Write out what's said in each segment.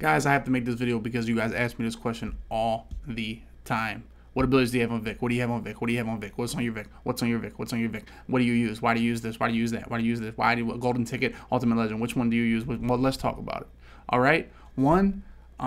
Guys, I have to make this video because you guys ask me this question all the time. What abilities do you have on VICK? What do you have on VICK? What do you have on VICK? What's on your VICK? What's on your VICK? What's on your VICK? What do you use? Why do you use this? Why do you use that? Why do you use this? Why do you golden ticket, ultimate legend? Which one do you use? Well, let's talk about it. All right. One,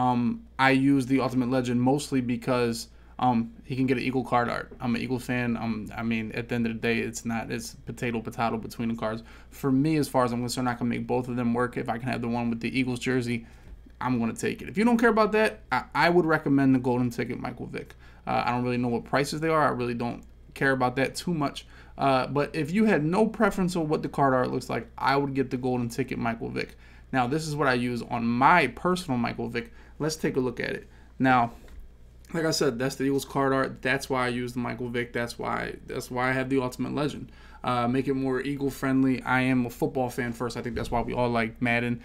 I use the ultimate legend mostly because he can get an Eagle card art. I'm an Eagle fan. I mean, at the end of the day, it's potato between the cards. For me, as far as I'm concerned, I can make both of them work. If I can have the one with the Eagles jersey, I'm going to take it. If you don't care about that, I would recommend the golden ticket Michael Vick. I don't really know what prices they are. I really don't care about that too much. But if you had no preference on what the card art looks like, I would get the golden ticket Michael Vick. Now, this is what I use on my personal Michael Vick. Let's take a look at it. Now, like I said, that's the Eagles card art. That's why I use the Michael Vick. That's why I have the ultimate legend. Make it more Eagle friendly. I am a football fan first. I think that's why we all like Madden.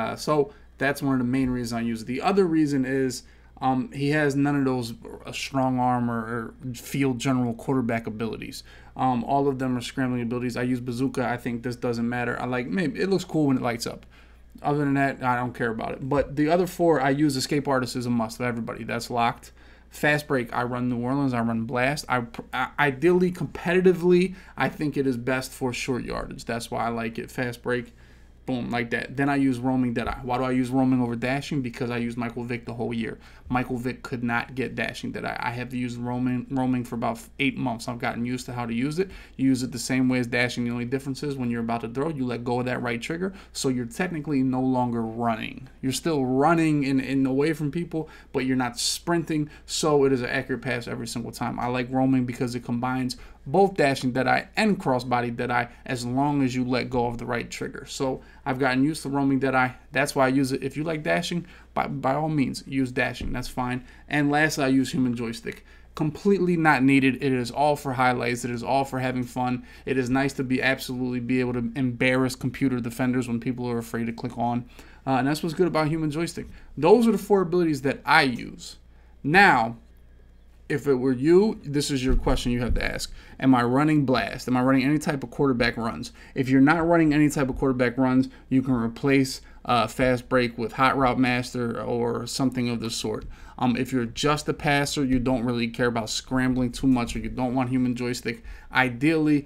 So that's one of the main reasons I use it. The other reason is he has none of those strong arm or field general quarterback abilities. All of them are scrambling abilities. I use bazooka. I think this doesn't matter. Maybe it looks cool when it lights up. Other than that, I don't care about it. But the other four, I use escape artist as a must for everybody. That's locked. Fast break, I run New Orleans. I run blast. Ideally, competitively, I think it is best for short yardage. That's why I like it. Fast break. Boom, like that. Then I use roaming Deadeye. Why do I use roaming over dashing? Because I use Michael Vick the whole year. Michael Vick could not get dashing Deadeye. I have to use roaming for about 8 months. I've gotten used to how to use it. You use it the same way as dashing. The only difference is when you're about to throw, you let go of that right trigger. So you're technically no longer running. You're still running in away from people, but you're not sprinting. So it is an accurate pass every single time. I like roaming because it combines both dashing Deadeye and crossbody Deadeye as long as you let go of the right trigger. So I've gotten used to roaming Deadeye. That's why I use it. If you like dashing, by all means, use dashing. That's fine. And lastly, I use human joystick. Completely not needed. It is all for highlights. It is all for having fun. It is nice to absolutely be able to embarrass computer defenders when people are afraid to click on. And that's what's good about human joystick. Those are the 4 abilities that I use. Now, if it were you, this is your question you have to ask. Am I running blast? Am I running any type of quarterback runs? If you're not running any type of quarterback runs, you can replace fast break with hot route master or something of the sort. If you're just a passer, you don't really care about scrambling too much, or you don't want human joystick, ideally,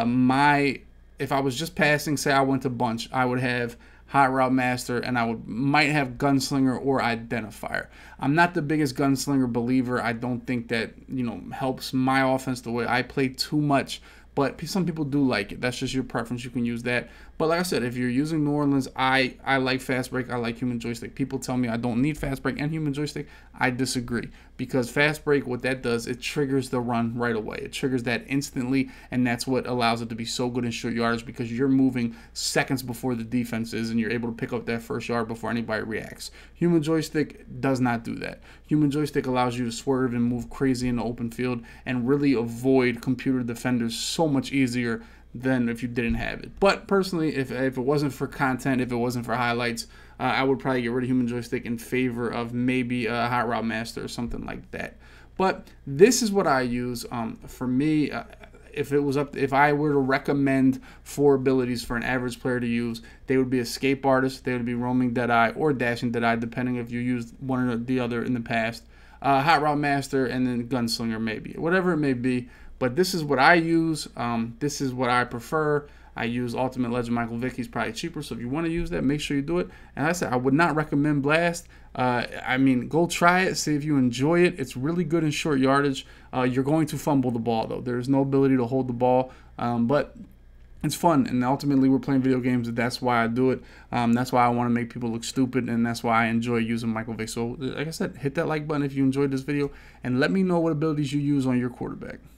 if I was just passing, say I went to bunch, I would have hot route master, and I might have gunslinger or identifier. I'm not the biggest gunslinger believer. I don't think that helps my offense the way I play too much, but some people do like it. That's just your preference. You can use that. But like I said, if you're using New Orleans, I like fast break. I like human joystick. People tell me I don't need fast break and human joystick. I disagree, because fast break, what that does, it triggers the run right away. It triggers that instantly, and that's what allows it to be so good in short yardage, because you're moving seconds before the defense is, and you're able to pick up that first yard before anybody reacts. Human joystick does not do that. Human joystick allows you to swerve and move crazy in the open field and really avoid computer defenders so much easier than if you didn't have it. But personally, if it wasn't for content, if it wasn't for highlights, I would probably get rid of human joystick in favor of maybe a hot route master or something like that. But this is what I use. For me, if I were to recommend 4 abilities for an average player to use, they would be escape artist, they would be roaming Deadeye, or dashing Deadeye, depending if you used one or the other in the past. Hot route master, and then gunslinger, maybe, whatever it may be. But this is what I use. This is what I prefer. I use Ultimate Legend Michael Vick. He's probably cheaper, so if you want to use that, make sure you do it. And like I said, I would not recommend Blast. I mean, go try it. See if you enjoy it. It's really good in short yardage. You're going to fumble the ball, though. There's no ability to hold the ball, but it's fun, and ultimately we're playing video games, and that's why I do it. That's why I want to make people look stupid, and that's why I enjoy using Michael Vick. So, like I said, hit that like button if you enjoyed this video, and let me know what abilities you use on your quarterback.